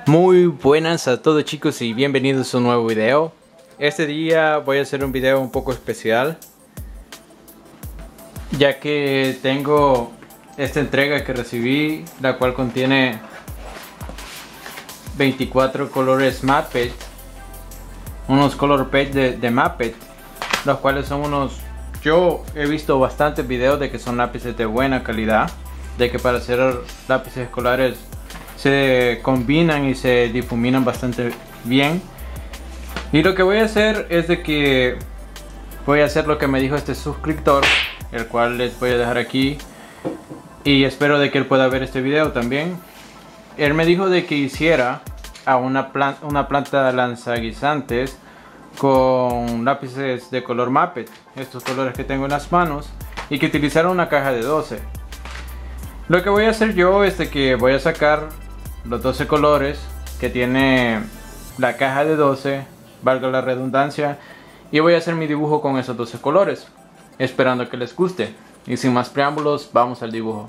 Muy buenas a todos chicos y bienvenidos a un nuevo video. Este día voy a hacer un video un poco especial, ya que tengo esta entrega que recibí, la cual contiene 24 colores Maped, unos color page de Maped, los cuales son unos... Yo he visto bastantes videos de que son lápices de buena calidad, de que para hacer lápices escolares se combinan y se difuminan bastante bien. Y lo que voy a hacer es de que voy a hacer lo que me dijo este suscriptor, el cual les voy a dejar aquí, y espero de que él pueda ver este video también. Él me dijo de que hiciera a una planta lanzaguisantes con lápices de color Maped, estos colores que tengo en las manos, y que utilizara una caja de 12. Lo que voy a hacer yo es de que voy a sacar los 12 colores que tiene la caja de 12, valga la redundancia, y voy a hacer mi dibujo con esos 12 colores, esperando que les guste. Y sin más preámbulos, vamos al dibujo.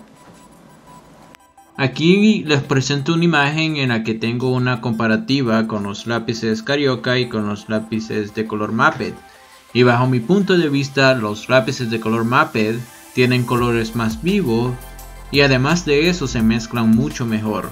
Aquí les presento una imagen en la que tengo una comparativa con los lápices Carioca y con los lápices de color Maped. Y bajo mi punto de vista, los lápices de color Maped tienen colores más vivos y además de eso se mezclan mucho mejor.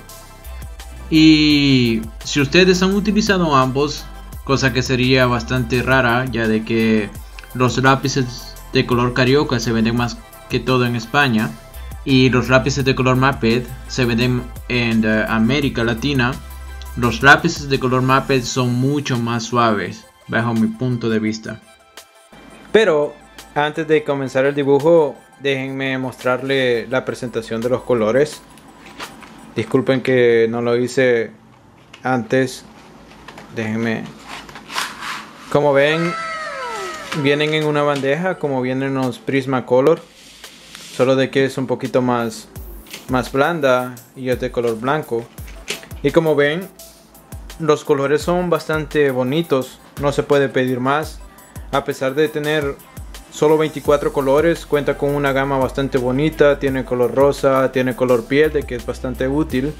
Y si ustedes han utilizado ambos, cosa que sería bastante rara, ya de que los lápices de color Carioca se venden más que todo en España y los lápices de color Maped se venden en América Latina, los lápices de color Maped son mucho más suaves bajo mi punto de vista. Pero antes de comenzar el dibujo, déjenme mostrarle la presentación de los colores. Disculpen que no lo hice antes. Déjenme. Como ven, vienen en una bandeja como vienen los Prismacolor, solo de que es un poquito más blanda y es de color blanco. Y como ven, los colores son bastante bonitos, no se puede pedir más. A pesar de tener solo 24 colores, cuenta con una gama bastante bonita. Tiene color rosa, tiene color piel, de que es bastante útil.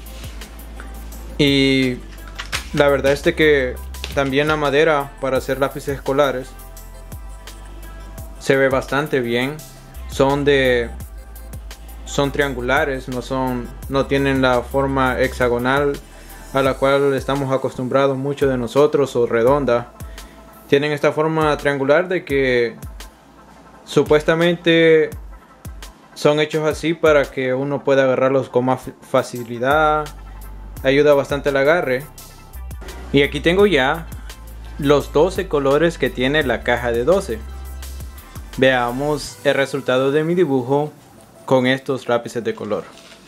Y la verdad es de que también la madera para hacer lápices escolares se ve bastante bien. Son triangulares, no tienen la forma hexagonal a la cual estamos acostumbrados muchos de nosotros, o redonda. Tienen esta forma triangular de que supuestamente son hechos así para que uno pueda agarrarlos con más facilidad. Ayuda bastante el agarre. Y aquí tengo ya los 12 colores que tiene la caja de 12. Veamos el resultado de mi dibujo con estos lápices de color.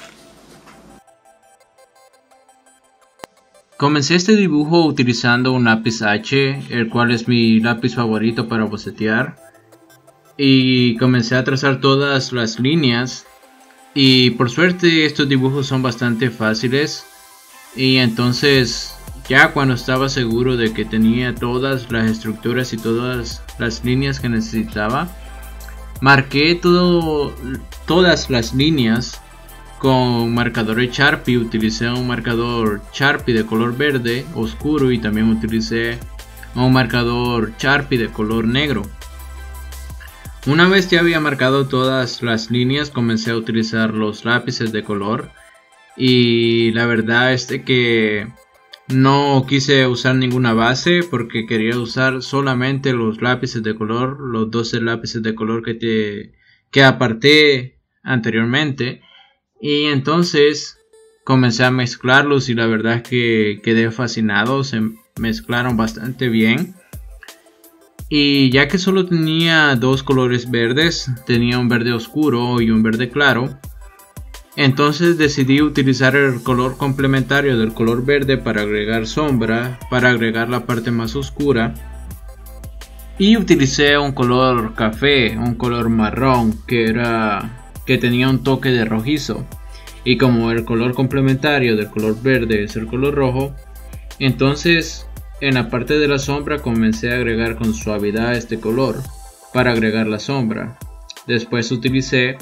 Comencé este dibujo utilizando un lápiz H, el cual es mi lápiz favorito para bocetear. Y comencé a trazar todas las líneas. Y por suerte estos dibujos son bastante fáciles. Y entonces ya cuando estaba seguro de que tenía todas las estructuras y todas las líneas que necesitaba, marqué todas las líneas con marcadores Sharpie. Utilicé un marcador Sharpie de color verde oscuro y también utilicé un marcador Sharpie de color negro. Una vez ya había marcado todas las líneas, comencé a utilizar los lápices de color. Y la verdad es que no quise usar ninguna base porque quería usar solamente los lápices de color, los 12 lápices de color que aparté anteriormente. Y entonces comencé a mezclarlos y la verdad es que quedé fascinado, se mezclaron bastante bien. Y ya que solo tenía dos colores verdes, tenía un verde oscuro y un verde claro, entonces decidí utilizar el color complementario del color verde para agregar sombra, para agregar la parte más oscura. Y utilicé un color café, un color marrón que tenía un toque de rojizo. Y como el color complementario del color verde es el color rojo, entonces en la parte de la sombra comencé a agregar con suavidad este color para agregar la sombra. Después utilicé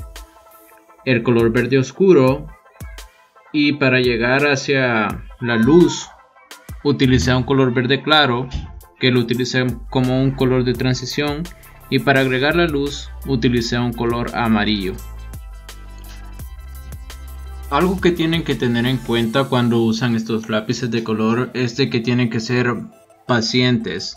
el color verde oscuro y para llegar hacia la luz utilicé un color verde claro, que lo utilicé como un color de transición, y para agregar la luz utilicé un color amarillo. Algo que tienen que tener en cuenta cuando usan estos lápices de color es de que tienen que ser pacientes.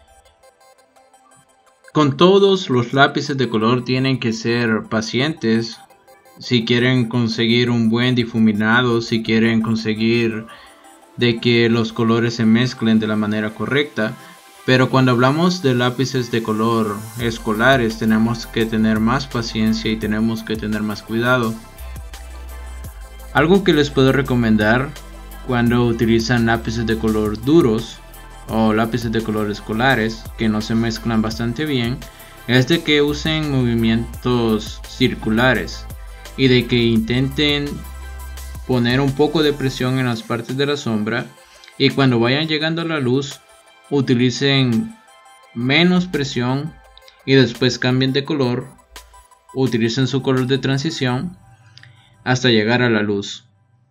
Con todos los lápices de color tienen que ser pacientes. Si quieren conseguir un buen difuminado, si quieren conseguir de que los colores se mezclen de la manera correcta. Pero cuando hablamos de lápices de color escolares tenemos que tener más paciencia y tenemos que tener más cuidado. Algo que les puedo recomendar cuando utilizan lápices de color duros o lápices de color escolares que no se mezclan bastante bien es de que usen movimientos circulares y de que intenten poner un poco de presión en las partes de la sombra, y cuando vayan llegando a la luz utilicen menos presión y después cambien de color, utilicen su color de transición hasta llegar a la luz.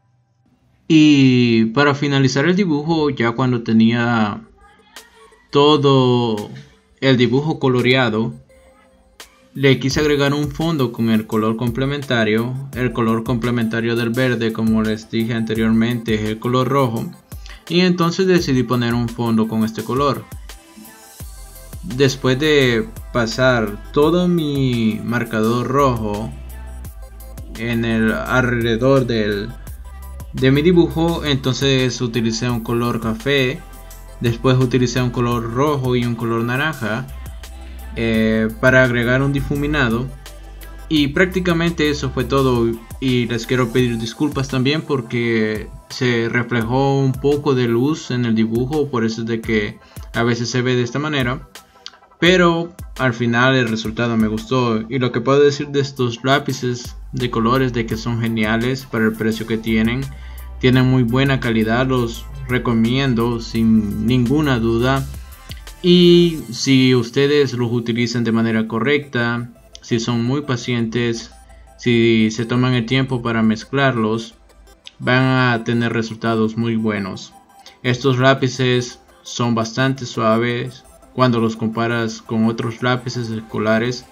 Y para finalizar el dibujo, ya cuando tenía todo el dibujo coloreado, le quise agregar un fondo con el color complementario. El color complementario del verde, como les dije anteriormente, es el color rojo, y entonces decidí poner un fondo con este color. Después de pasar todo mi marcador rojo en el alrededor de mi dibujo, entonces utilicé un color café, después utilicé un color rojo y un color naranja para agregar un difuminado, y prácticamente eso fue todo. Y les quiero pedir disculpas también porque se reflejó un poco de luz en el dibujo, por eso es de que a veces se ve de esta manera, pero al final el resultado me gustó. Y lo que puedo decir de estos lápices de colores de que son geniales para el precio que tienen muy buena calidad, los recomiendo sin ninguna duda. Y si ustedes los utilizan de manera correcta, si son muy pacientes, si se toman el tiempo para mezclarlos, van a tener resultados muy buenos. Estos lápices son bastante suaves cuando los comparas con otros lápices escolares.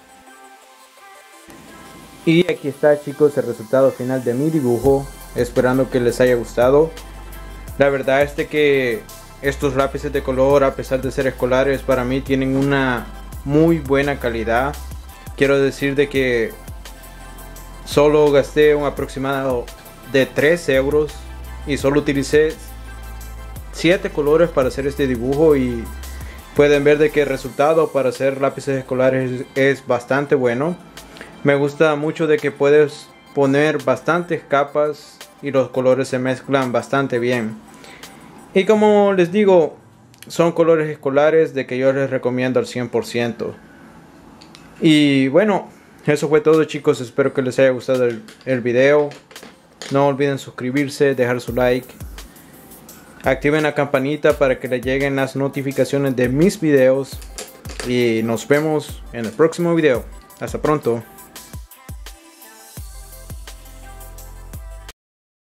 Y aquí está, chicos, el resultado final de mi dibujo, esperando que les haya gustado. La verdad es de que estos lápices de color, a pesar de ser escolares, para mí tienen una muy buena calidad. Quiero decir de que solo gasté un aproximado de 3 euros y solo utilicé 7 colores para hacer este dibujo, y pueden ver de que el resultado para hacer lápices escolares es bastante bueno. Me gusta mucho de que puedes poner bastantes capas y los colores se mezclan bastante bien. Y como les digo, son colores escolares de que yo les recomiendo al 100%. Y bueno, eso fue todo, chicos. Espero que les haya gustado el video. No olviden suscribirse, dejar su like. Activen la campanita para que les lleguen las notificaciones de mis videos. Y nos vemos en el próximo video. Hasta pronto.